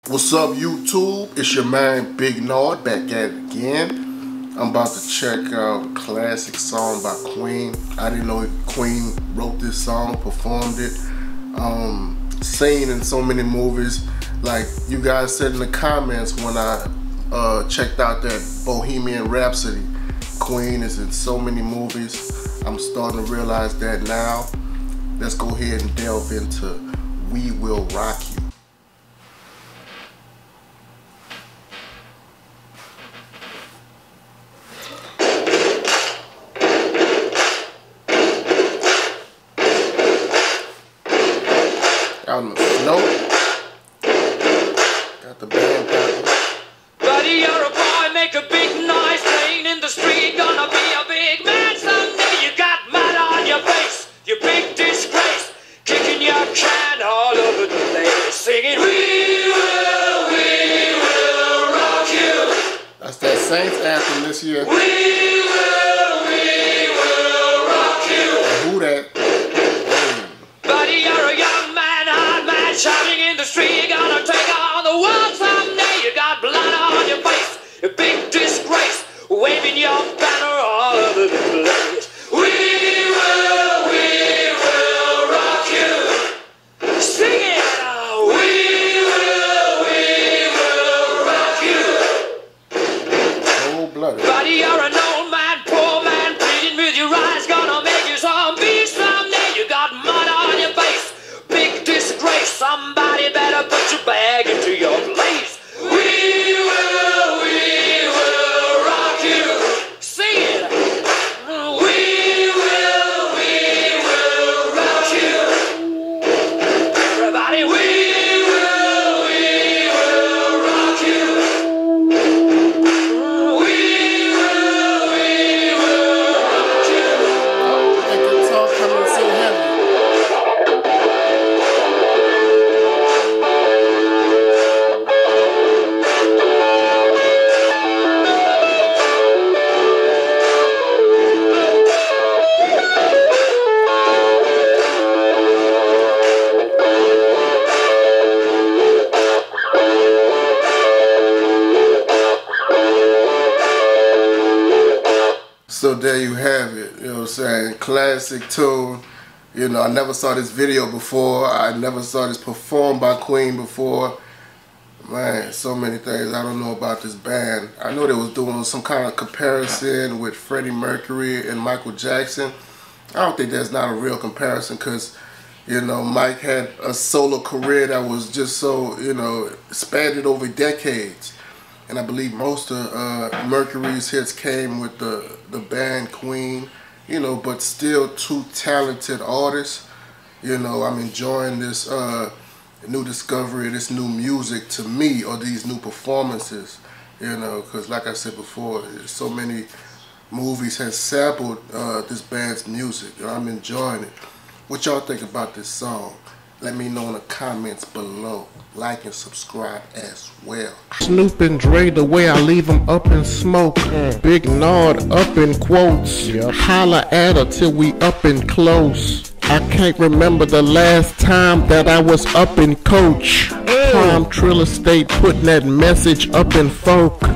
What's up, YouTube? It's your man Big Nord back at it again. I'm about to check out a classic song by Queen. I didn't know Queen wrote this song, performed it, seen in so many movies. Like you guys said in the comments when I checked out that Bohemian Rhapsody, Queen is in so many movies. I'm starting to realize that now. Let's go ahead and delve into We Will Rock You. Out in the snow. Got the band playing. Buddy, you're a boy, make a big noise, playing in the street, gonna be a big man someday. You got mud on your face, you big disgrace, kicking your can all over the place, singing, we will rock you. That's that Saints anthem this year. We will rock you. Who that? Buddy, you're a young man, hard man, shouting in the street, you're gonna take on the world someday. You got blood on your face, a big disgrace, waving your banner all over the place. We will rock you. Sing it now. We will rock you. Cold-blooded. Buddy, you're an old man, poor man, pleading with your eyes, gonna make you zombie someday. You got mud on your face, big disgrace, somebody better put your bag into your place. We will rock you. Sing it. We will rock you. Everybody, we will rock you. We will rock you. That guitar coming so heavy. So there you have it, you know what I'm saying? Classic tune. You know, I never saw this video before. I never saw this performed by Queen before. Man, so many things I don't know about this band. I know they was doing some kind of comparison with Freddie Mercury and Michael Jackson. I don't think that's not a real comparison because, you know, Mike had a solo career that was just so, you know, spanned over decades. And I believe most of Mercury's hits came with the band Queen, you know, but still two talented artists. You know, I'm enjoying this new discovery, this new music to me, or these new performances, you know, because like I said before, so many movies have sampled this band's music. You know, I'm enjoying it. What y'all think about this song? Let me know in the comments below. Like and subscribe as well. Snoop and Dre, the way I leave them up in smoke. Big Nord up in quotes. Holla at her till we up and close. I can't remember the last time that I was up in coach. Prime Trill Estate putting that message up in folk.